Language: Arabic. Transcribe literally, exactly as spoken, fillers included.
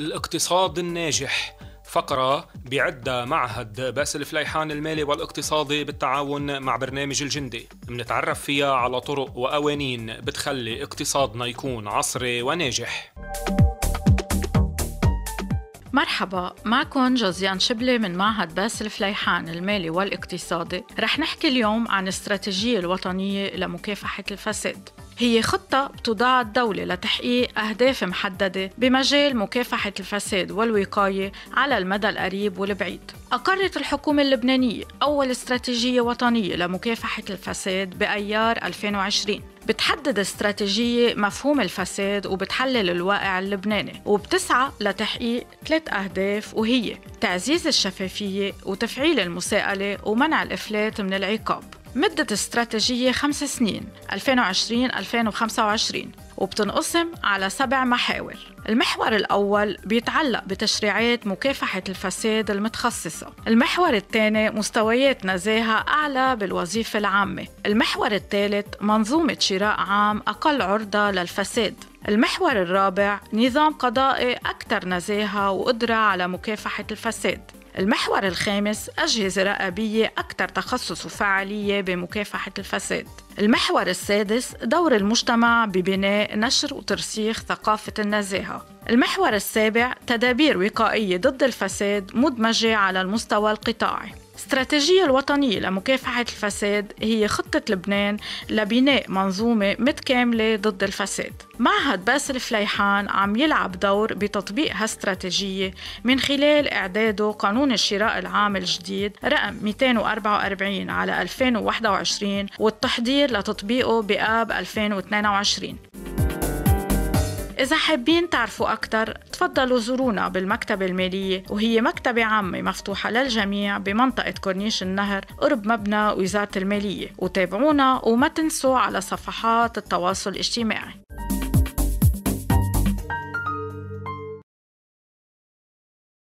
الاقتصاد الناجح، فقرة بيعدها معهد باسل فليحان المالي والاقتصادي بالتعاون مع برنامج الجندي، منتعرف فيها على طرق وقوانين بتخلي اقتصادنا يكون عصري وناجح. مرحبا، معكم جوزيان شبلي من معهد باسل فليحان المالي والاقتصادي. رح نحكي اليوم عن الاستراتيجية الوطنية لمكافحة الفساد. هي خطة بتضع الدولة لتحقيق أهداف محددة بمجال مكافحة الفساد والوقاية على المدى القريب والبعيد. أقرت الحكومة اللبنانية أول استراتيجية وطنية لمكافحة الفساد بأيار ألفين وعشرين. بتحدد استراتيجية مفهوم الفساد وبتحلل الواقع اللبناني، وبتسعى لتحقيق ثلاث أهداف، وهي تعزيز الشفافية وتفعيل المساءلة ومنع الإفلات من العقاب. مدة استراتيجية خمس سنين ألفين وعشرين ألفين وخمسة وعشرين، وبتنقسم على سبع محاور. المحور الأول بيتعلق بتشريعات مكافحة الفساد المتخصصة. المحور الثاني مستويات نزاهة أعلى بالوظيفة العامة. المحور الثالث منظومة شراء عام أقل عرضة للفساد. المحور الرابع نظام قضائي أكثر نزاهة وقدرة على مكافحة الفساد. المحور الخامس أجهزة رقابية أكثر تخصص وفعالية بمكافحة الفساد. المحور السادس دور المجتمع ببناء، نشر وترسيخ ثقافة النزاهة. المحور السابع تدابير وقائية ضد الفساد مدمجة على المستوى القطاعي. الاستراتيجية الوطنية لمكافحة الفساد هي خطة لبنان لبناء منظومة متكاملة ضد الفساد. معهد باسل فليحان عم يلعب دور بتطبيق هالاستراتيجية من خلال إعداده قانون الشراء العام الجديد رقم مئتين وأربعة وأربعين على ألفين وواحد وعشرين، والتحضير لتطبيقه بآب ألفين واثنين وعشرين. إذا حابين تعرفوا أكتر تفضلوا زورونا بالمكتبة المالية، وهي مكتبة عامة مفتوحة للجميع بمنطقة كورنيش النهر قرب مبنى وزارة المالية، وتابعونا وما تنسوا على صفحات التواصل الاجتماعي.